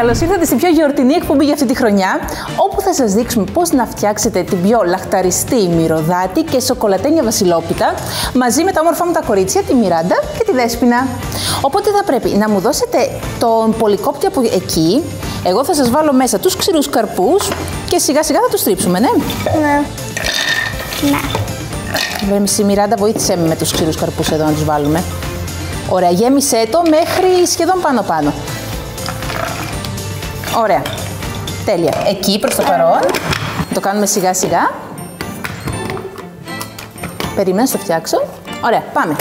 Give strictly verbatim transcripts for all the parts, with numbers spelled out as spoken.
Καλώς ήρθατε στην πιο γιορτινή εκπομπή για αυτή τη χρονιά, όπου θα σας δείξουμε πώς να φτιάξετε την πιο λαχταριστή μυρωδάτη και σοκολατένια βασιλόπιτα μαζί με τα όμορφα μου τα κορίτσια, τη Μιράντα και τη Δέσποινα. Οπότε θα πρέπει να μου δώσετε τον πολυκόπτη από εκεί. Εγώ θα σας βάλω μέσα τους ξηρούς καρπούς και σιγά σιγά θα τους τρίψουμε, ναι. Ναι. Ναι. Εσύ, Μιράντα, βοήθησέ με με τους ξηρούς καρπούς εδώ να τους βάλουμε. Ωραία, γέμισέ το μέχρι σχεδόν πάνω-πάνω. Ωραία. Τέλεια. Εκεί προς το παρόν. Το κάνουμε σιγά-σιγά. Περίμενα να το φτιάξω. Ωραία, πάμε.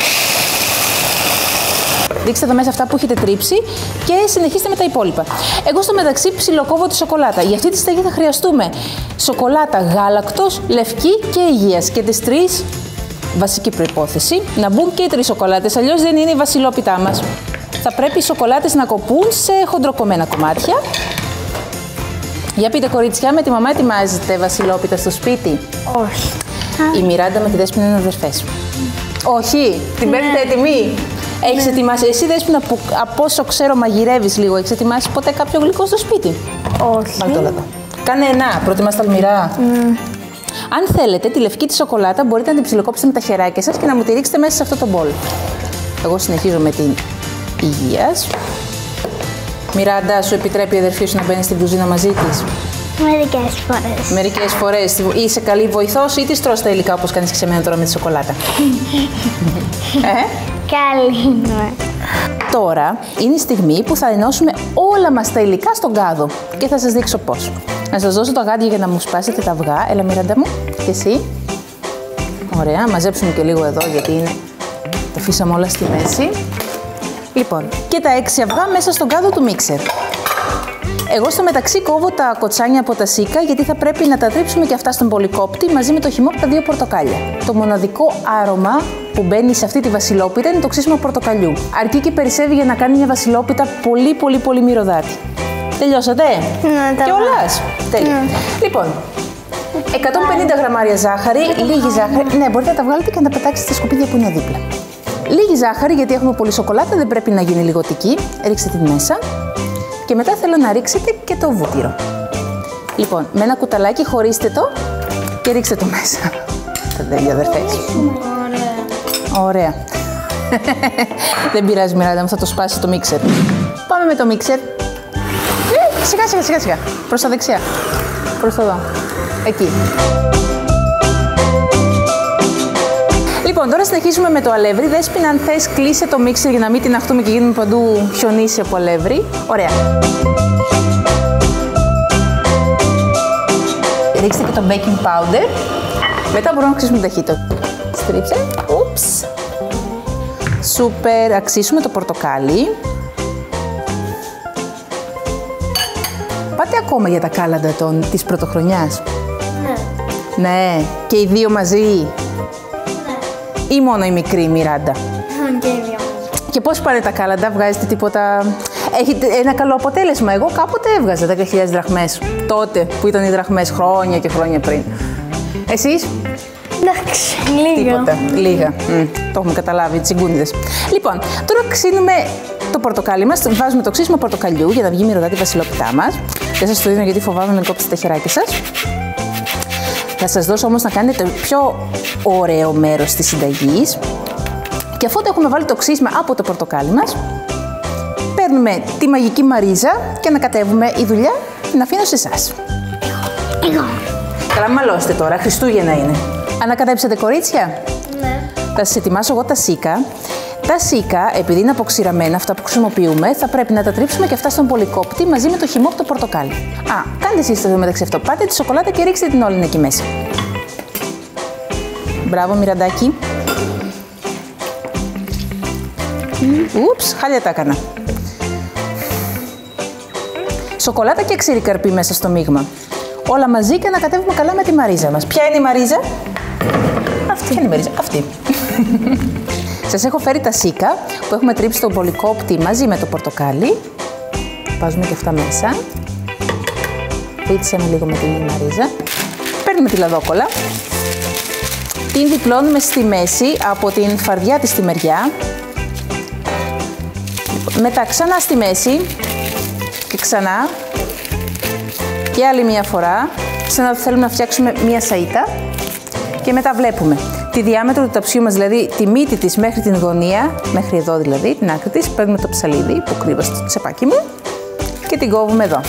Ρίξτε εδώ μέσα αυτά που έχετε τρίψει και συνεχίστε με τα υπόλοιπα. Εγώ στο μεταξύ ψιλοκόβω τη σοκολάτα. Για αυτή τη στιγμή θα χρειαστούμε σοκολάτα γάλακτος, λευκή και υγείας. Και τις τρεις, βασική προϋπόθεση, να μπουν και οι τρεις σοκολάτες, αλλιώς δεν είναι η βασιλόπιτά μας. Θα πρέπει οι σοκολάτες να κοπούν σε χοντροκομμένα κομμάτια. Για πείτε, κορίτσια, με τη μαμά ετοιμάζετε βασιλόπιτα στο σπίτι? Όχι. Η Μιράντα με τη Δέσποινα είναι αδερφές. Όχι, την Ναι. παίρνετε έτοιμη. Έχεις Ναι. ετοιμάσει, εσύ Δέσποινα, που από όσο ξέρω μαγειρεύεις λίγο, έχεις ετοιμάσει ποτέ κάποιο γλυκό στο σπίτι? Όχι. Βάλτε όλα εδώ. Κάνε ένα, προτιμάς τα αλμυρά. Mm. Αν θέλετε, τη λευκή τη σοκολάτα μπορείτε να την ψιλοκόψετε με τα χεράκια σας και να μου τη ρίξετε μέσα σε αυτό το μπολ. Εγώ συνεχίζω με την υγείας. Μιράντα, σου επιτρέπει η αδερφή σου να μπαίνει στην κουζίνα μαζί της? Μερικές φορές. Μερικές φορές. Είσαι καλή βοηθός ή της τρως τα υλικά όπως κάνεις και σε μένα τώρα με τη σοκολάτα? ε? Καλή είναι. Τώρα είναι η στιγμή που θα ενώσουμε όλα μας τα υλικά στον κάδο και θα σας δείξω πώς. Να σας δώσω τα γάντια για να μου σπάσετε τα αυγά. Έλα, Μιράντα μου, και εσύ. Ωραία, μαζέψουμε και λίγο εδώ γιατί είναι... τα αφήσαμε όλα στη μέση. Λοιπόν, και τα έξι αυγά μέσα στον κάδο του μίξερ. Εγώ στο μεταξύ κόβω τα κοτσάνια από τα σίκα γιατί θα πρέπει να τα τρίψουμε και αυτά στον πολυκόπτη μαζί με το χυμό από τα δύο πορτοκάλια. Το μοναδικό άρωμα που μπαίνει σε αυτή τη βασιλόπιτα είναι το ξύσιμο πορτοκαλιού. Αρκεί και περισσεύει για να κάνει μια βασιλόπιτα πολύ πολύ πολύ μυρωδάτη. Τελειώσατε? Ναι, τα κιόλας? Τέλεια. Ναι. Λοιπόν, εκατόν πενήντα γραμμάρια ζάχαρη, λίγη ζάχαρη. Ναι, μπορείτε να τα βγάλετε και να τα πετάξετε στα σκουπίδια που είναι δίπλα. Λίγη ζάχαρη, γιατί έχουμε πολύ σοκολάτα, δεν πρέπει να γίνει λιγοτική. Ρίξτε την μέσα. Και μετά θέλω να ρίξετε και το βούτυρο. Λοιπόν, με ένα κουταλάκι χωρίστε το και ρίξτε το μέσα. Τα δύο αδερφές. Ωραία. Ωραία. Δεν πειράζει, Μιράντα μου, θα το σπάσει το μίξερ. Πάμε με το μίξερ. Ε, σιγά, σιγά, σιγά, σιγά. Προς τα δεξιά. Προς το εδώ. Εκεί. Λοιπόν, τώρα συνεχίζουμε με το αλεύρι. Δέσποινα, αν θες, κλείσε το μίξερ για να μην την αχτούμε και γίνουμε παντού χιονίσει από αλεύρι. Ωραία. Ρίξτε και το baking powder. Μετά μπορούμε να αξίσουμε ταχύτητα. Στρίψε. Ούψ. Σούπερ. Αξίσουμε το πορτοκάλι. Πάτε ακόμα για τα κάλαντα των, της πρωτοχρονιάς? Ναι. Ναι. Και οι δύο μαζί? Ή μόνο η μικρή Μιράντα? Και οι δύο. Και πώς πάνε τα κάλαντα, βγάζετε τίποτα? Έχετε ένα καλό αποτέλεσμα? Εγώ κάποτε έβγαζα δέκα χιλιάδες δραχμές. Τότε που ήταν οι δραχμές, χρόνια και χρόνια πριν. Εσείς? Εντάξει, λίγο. Τίποτα. Λίγα. Μ, το έχουμε καταλάβει, τσιγκούνιδες. Λοιπόν, τώρα ξύνουμε το πορτοκάλι μας. Βάζουμε το ξύσιμο πορτοκαλιού για να βγει μυρωδάτη βασιλόπιτά μας. Δεν σας το δίνω γιατί φοβάμαι να κόψετε τα χεράκια σας. Θα σας δώσω όμως να κάνετε το πιο ωραίο μέρος της συνταγής. Και αφού το έχουμε βάλει το ξύσμα από το πορτοκάλι μας, παίρνουμε τη μαγική μαρίζα και ανακατεύουμε. Η δουλειά την αφήνω σε εσάς. Εγώ. Καλά, μαλώστε τώρα, Χριστούγεννα είναι. Ανακατέψατε, κορίτσια? Ναι. Θα σας ετοιμάσω εγώ τα σίκα. Τα σίκα, επειδή είναι αποξηραμένα, αυτά που χρησιμοποιούμε, θα πρέπει να τα τρίψουμε και αυτά στον πολυκόπτη μαζί με το χυμό από το πορτοκάλι. Α, κάντε εσείς το μεταξύ αυτό. Πάτε τη σοκολάτα και ρίξτε την όλη εκεί μέσα. Μπράβο, Μιραντάκι. Ούψ, χάλια τα έκανα. Σοκολάτα και ξηρή καρπή μέσα στο μείγμα. Όλα μαζί και ανακατεύουμε καλά με τη μαρίζα μας. Ποια είναι η μαρίζα? Αυτή. Ποια είναι η μαρίζα? Αυτή. Σας έχω φέρει τα σίκα που έχουμε τρίψει στο πολυκόπτη μαζί με το πορτοκάλι. Βάζουμε και αυτά μέσα. Πίτσαμε λίγο με τη μαρίζα. Παίρνουμε τη λαδόκολλα. Την διπλώνουμε στη μέση από την φαρδιά της στη μεριά. Μετά ξανά στη μέση. Και ξανά. Και άλλη μία φορά. Σαν να θέλουμε να φτιάξουμε μία σαΐτα. Και μετά βλέπουμε τη διάμετρο του ταψιού μας, δηλαδή τη μύτη της μέχρι την γωνία, μέχρι εδώ δηλαδή, την άκρη της. Παίρνουμε το ψαλίδι που κρύβω στο τσεπάκι μου και την κόβουμε εδώ.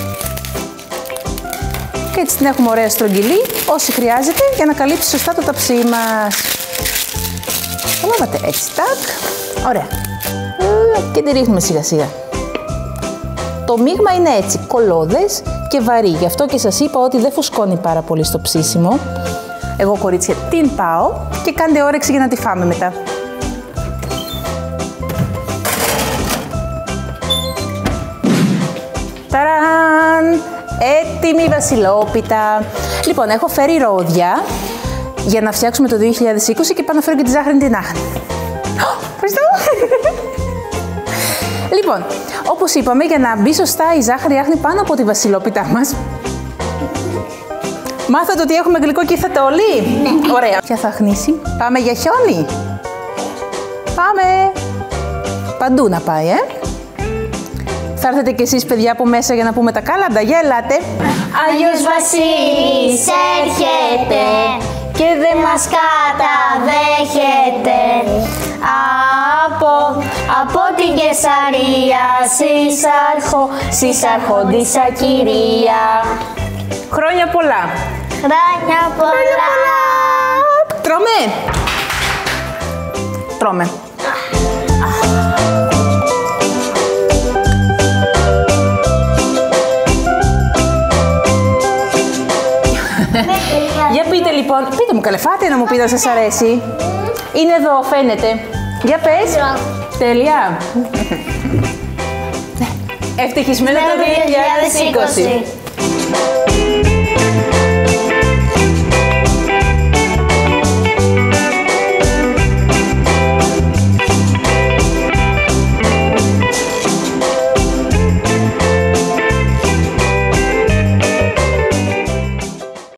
Και έτσι την έχουμε ωραία στρογγυλή, όση χρειάζεται για να καλύψει σωστά το ταψί μας. Καταλάβατε, έτσι, τάκ. Ωραία. Και τη ρίχνουμε σιγά σιγά. Το μείγμα είναι έτσι, κολώδες και βαρύ. Γι' αυτό και σας είπα ότι δεν φουσκώνει πάρα πολύ στο ψήσιμο. Εγώ, κορίτσια, την πάω και κάντε όρεξη για να τη φάμε μετά. Ταραν! Έτοιμη βασιλόπιτα. Λοιπόν, έχω φέρει ρόδια για να φτιάξουμε το δύο χιλιάδες είκοσι και πάω να φέρω και τη ζάχαρη την άχνη. Ευχαριστώ! Λοιπόν, όπως είπαμε, για να μπει σωστά η ζάχαρη άχνη πάνω από τη βασιλόπιτά μας, μάθατε ότι έχουμε γλυκό και ήρθατε όλοι. Ναι. Ωραία. Ποια θα αχνίσει? Πάμε για χιόνι. Πάμε. Παντού να πάει, ε. Θα έρθετε κι εσείς, παιδιά, από μέσα για να πούμε τα κάλαντα. Για ελάτε. Άγιος Βασίλης έρχεται και δεν μας καταδέχεται. Από, από την Κεσαρία συσαρχο, συσαρχόντισσα κυρία. Χρόνια πολλά. Χρόνια πολλά. Τρώμε. Τρώμε. Για πείτε λοιπόν, πείτε μου καλεφάτε να μου πείτε αν σας αρέσει. Είναι εδώ, φαίνεται. Για πες. Τέλεια. Ευτυχισμένο το δύο χιλιάδες είκοσι.